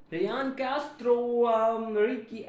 Ryan Castro, Ricky.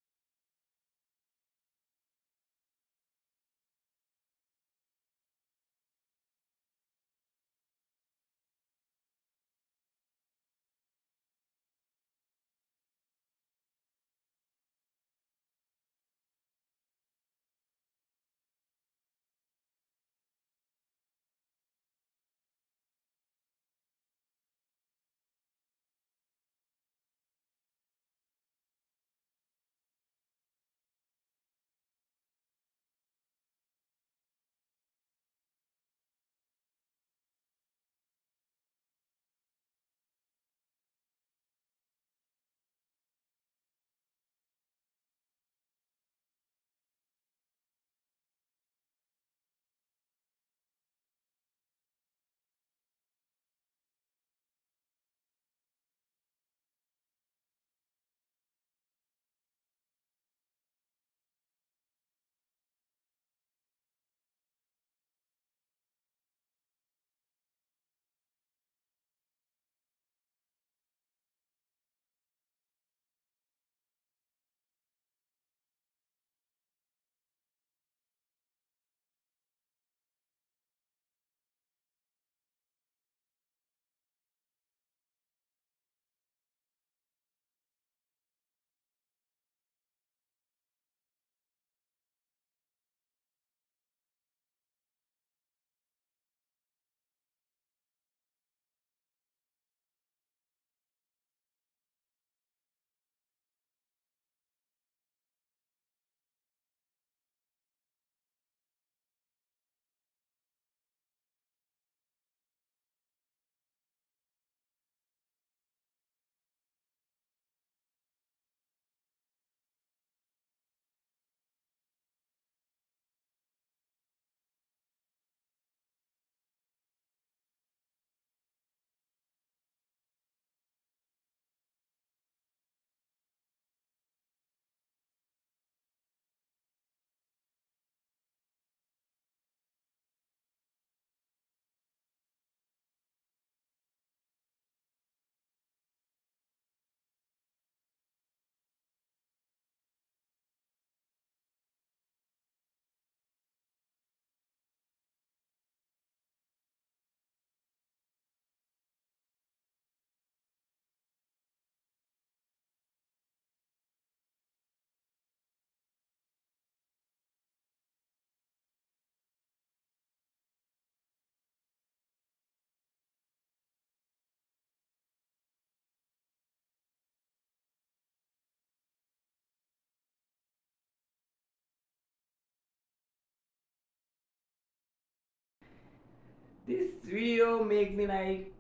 This video makes me like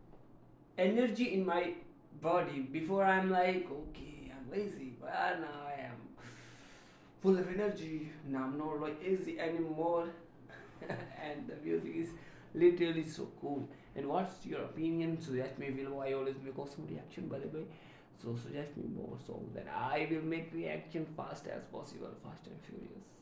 energy in my body. Before I'm like, okay, I'm lazy, but now I am full of energy. Now I'm not like lazy anymore. And the music is literally so cool. And what's your opinion? Suggest me below. I always make awesome reaction, by the way. So suggest me more songs that I will make reaction fast as possible, fast and furious.